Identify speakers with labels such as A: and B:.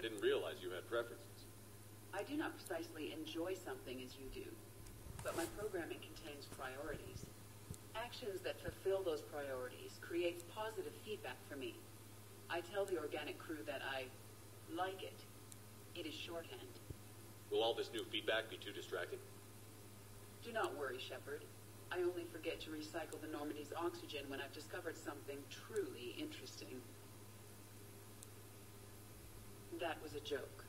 A: I didn't realize you had preferences.
B: I do not precisely enjoy something as you do, but my programming contains priorities. Actions that fulfill those priorities create positive feedback for me. I tell the organic crew that I like it. It is shorthand.
A: Will all this new feedback be too distracting?
B: Do not worry, Shepard. I only forget to recycle the Normandy's oxygen when I've discovered something truly interesting. That was a joke.